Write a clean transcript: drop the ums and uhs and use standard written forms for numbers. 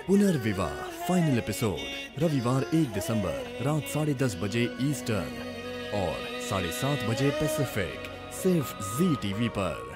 पुनर्विवाह final episode रविवार 1 दिसंबर रात 10:30 बजे ईस्टर्न और 7:30 बजे पैसिफिक, सिर्फ जी टीवी पर।